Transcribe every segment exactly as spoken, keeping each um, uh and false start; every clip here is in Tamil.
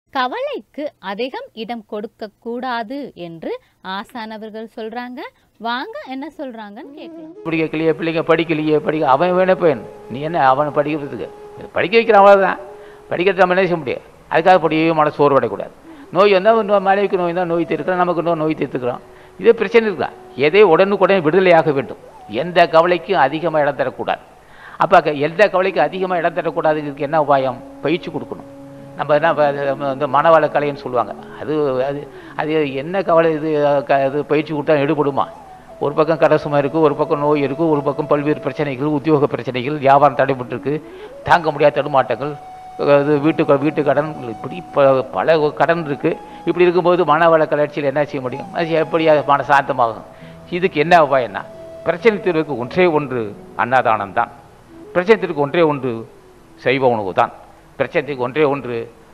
கவலைக்கு அதிகம் இடம் கொடுக்க கூடாது என்று ஆசான் அவர்கள் சொல்றாங்க. வாங்க என்ன சொல்றாங்கன்னு கேட்கலாம். படிக்கலையே பிள்ளைங்க படிக்கலையே படிக்க அவன் வேணே போயன் நீ என்ன அவனை படிக்கிறதுக்கு படிக்க வைக்கிறான் அவ்வளோதான். படிக்கிறது நம்ம என்ன செய்ய முடியாது. அதுக்காக படிக்கவே மன சோர்வடையக்கூடாது. நோய் வந்தால் இன்னும் மனைவிக்கு நோய் தான் நோய் தீர்க்கிறோம், நமக்கு இன்னும் நோய் தீர்த்துக்கிறோம். இதே பிரச்சனை இருக்கலாம். எதை உடனுக்குடனே விடுதலையாக வேண்டும். எந்த கவலைக்கும் அதிகமாக இடம் தரக்கூடாது. அப்போ எந்த கவலைக்கும் அதிகமாக இடம் தரக்கூடாதுக்கு என்ன உபாயம்? பயிற்சி கொடுக்கணும். நம்ம என்ன இந்த மனவள கலைன்னு சொல்லுவாங்க. அது அது அது என்ன கவலை இது இது பயிற்சி கொடுத்தா எடுபடுமா? ஒரு பக்கம் கரசுமாக இருக்குது, ஒரு பக்கம் நோய் இருக்குது, ஒரு பக்கம் பல்வேறு பிரச்சனைகள், உத்தியோக பிரச்சனைகள், வியாபாரம் தடைபட்டுருக்கு, தாங்க முடியாத தடுமாட்டங்கள், இது வீட்டு வீட்டு கடன், இப்படி ப பல கடன் இருக்குது. இப்படி இருக்கும்போது மனவள கலர்ச்சியில் என்ன செய்ய முடியும்? அது எப்படி மன சாந்தமாகும்? இதுக்கு என்ன உபாயம்னா, பிரச்சனை தீர்வுக்கு ஒன்றே ஒன்று அன்னதானம் தான். பிரச்சனை தீர்வுக்கு ஒன்றே ஒன்று சைவ உணவு தான். பிரச்சனைக்கு ஒன்றே ஒன்று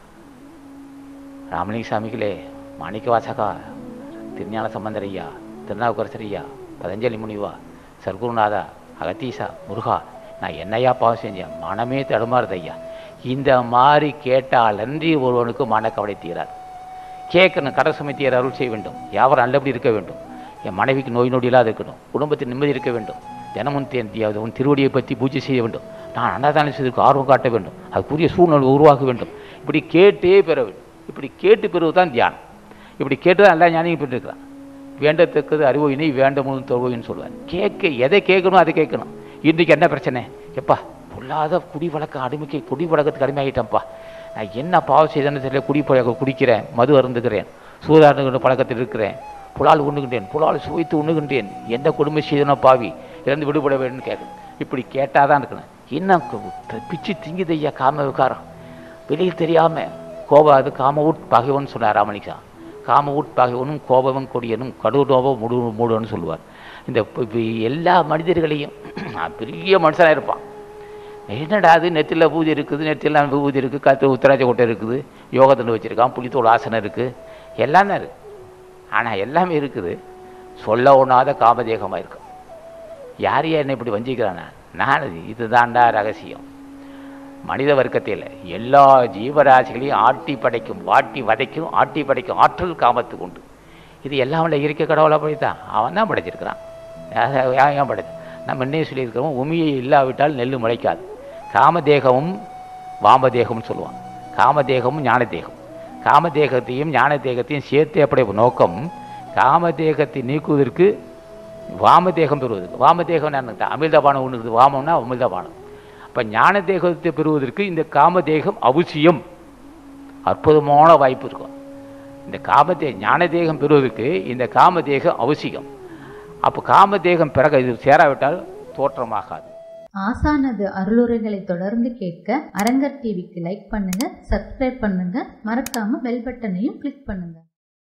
ராமலிங்க சாமிகளே, மாணிக்க வாசகா, திருஞான சம்பந்தர் ஐயா, திருநாவுக்கரசர் ஐயா, பதஞ்சலி முனிவா, சர்க்குருநாதா, அகத்தீசா, முருகா, நான் என்னையா பாவம் செஞ்சேன், மனமே தடுமாறுது ஐயா. இந்த மாதிரி கேட்டால் அன்றி ஒருவனுக்கு மனக்கவலை தீராது. கேட்கணும், கடை சுமைத்தியர் அருள் செய்ய வேண்டும். யாவரும் நல்லபடி இருக்க வேண்டும். என் மனைவிக்கு நோய் நொடி இல்லாத இருக்கணும். குடும்பத்தில் நிம்மதி இருக்க வேண்டும். தினமும் உன் திருவடியை பற்றி பூஜை செய்ய வேண்டும். நான் அன்னதானம் செய்வதற்கு ஆர்வம் காட்ட வேண்டும். அதுக்குரிய சூழ்நிலை உருவாக்க வேண்டும். இப்படி கேட்டே பெற வேண்டும். இப்படி கேட்டு பெறுவது தான் தியானம். இப்படி கேட்டு தான் எல்லா ஞானியும் பெற்றிருக்கிறான். வேண்டத்தக்கது அறிவோயினை வேண்டமும் தொழுவோயின்னு சொல்லுவார். கேட்க எதை கேட்கணும் அதை கேட்கணும். இன்றைக்கு என்ன பிரச்சனை? எப்பா பொல்லாத குடி வழக்கம் அடிமைக்கு குடி வழக்கத்துக்கு அடிமையாகிட்டேன்ப்பா. நான் என்ன பாவம் செய்தேன்னு தெரியல. குடி பழக்கம் குடிக்கிறேன், மது அருந்துகிறேன், சூதாடுகின்ற பழக்கத்தில் இருக்கிறேன், புலால் உண்ணுகின்றேன், புலால் சுவைத்து உண்ணுகின்றேன், எந்த கொடுமை செய்தனோ பாவி இறந்து விடுபட வேண்டும்னு கேட்கணும். இப்படி கேட்டால் தான் இருக்கணும். இன்னும் பிச்சு திங்குது ஐயா காம விகாரம். வெளியில் தெரியாமல் கோபம், அது காம உட் பகைவன் சொன்னார் ராமலிங்கா. காம உட் பகைவனும் கோபவன் கொடியனும் கடூரோப முடு மூடுன்னு சொல்லுவார். இந்த எல்லா மனிதர்களையும் பெரிய மனுஷனாக இருப்பான். என்னடா அது நெத்தியில் பூஜை இருக்குது, நெத்தியில் பூஜை இருக்குது, கத்து உத்தராஜ கோட்டை இருக்குது, யோகத்தண்டு வச்சுருக்கான், புளித்தோல் ஆசனம் இருக்குது, எல்லாமே இருக்குது. ஆனால் எல்லாமே இருக்குது, சொல்ல ஒண்ணாத காமதேகமாக இருக்கும். யார் யார் என்ன இப்படி வஞ்சிக்கிறானா? நான் இதுதான்டா ரகசியம். மனித வர்க்கத்தில் எல்லா ஜீவராசிகளையும் ஆட்டி படைக்கும், வாட்டி வதைக்கும், ஆட்டி படைக்கும் ஆற்றல் காமத்துக்கு உண்டு. இது எல்லாம் இயற்கை கடவுளை படித்தான், அவன் தான் படைச்சிருக்கிறான். ஏன் படைச்சு? நம்ம என்ன சொல்லியிருக்கிறோம், உமியை இல்லாவிட்டால் நெல் முளைக்காது. காமதேகமும் வாமதேகம்னு சொல்லுவான். காமதேகமும் ஞானதேகம். காமதேகத்தையும் ஞான தேகத்தையும் சேர்த்து அப்படி நோக்கம் காமதேகத்தை நீக்குவதற்கு வாமதேகம் பெறுவதற்கு. வாமதேகம் என்ன? அமிர்தபானம் ஒன்று இருக்குது. வாமம்னா அமிர்தபானம். இப்போ ஞான தேகத்தை பெறுவதற்கு இந்த காமதேகம் அவசியம். அற்புதமான வாய்ப்பு இருக்கும். இந்த காமதே ஞான தேகம் பெறுவதற்கு இந்த காமதேகம் அவசியம். அப்போ காமதேகம் பிறகு இது சேராவிட்டால் தோற்றமாகாது. ஆசானது அருளுரைகளை தொடர்ந்து கேட்க அரங்கர் டிவிக்கு லைக் பண்ணுங்க, சப்ஸ்கிரைப் பண்ணுங்க, மறக்காம பெல் பட்டனையும் கிளிக் பண்ணுங்க.